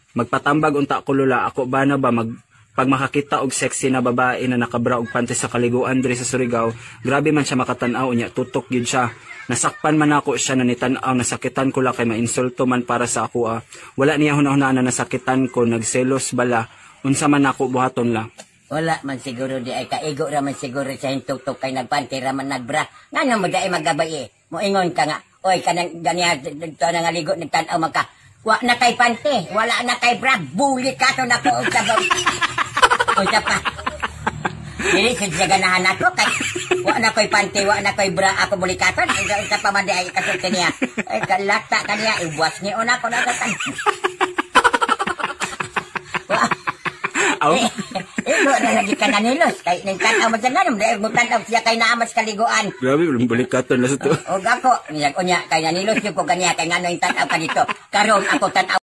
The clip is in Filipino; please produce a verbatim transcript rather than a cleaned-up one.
Magpatambag unta ko lula, ako ba na ba mag pag makakita og sexy na babae na nakabra og panty sa kaliguan diri sa Surigao, grabe man siya makatan-aw unya, tutok gyud siya. Nasakpan man ako siya na nitan-aw, nasakitan ko la kay mainsulto man para sa ako ah. Wala niya hunahuna na nasakitan ko, nagselos bala, unsa man ako buhaton la. Wala man siguro di ay kaigo ra man siguro sa hintutok kay nagpanty ra man nagbra. Ngano mo dai magabay eh. Moingon ka nga, oy kanang ganiya dito na nga ligo nagtan-aw man ka. Wa na kay panty, wala na kay bra, bulit ka to nako og sabaw. Usa pa. Dili sa ganahan ako kay wa na ko'y panty, wa na ko'y bra ako bulikatan. Usa pa man di ay kasulti niya. Ay kalata kaniya ibuwas ni una ko na katan. Wa. Aw. Eh, do na lagi ka nanilos kay ning tan-aw man ganam dai mo tan-aw siya kay naamas kaliguan. Grabe bulikatan la sa to. Og ako niya unya kay nanilos ko kaniya kay ngano yung tan-aw ka dito. Karon ako tan-aw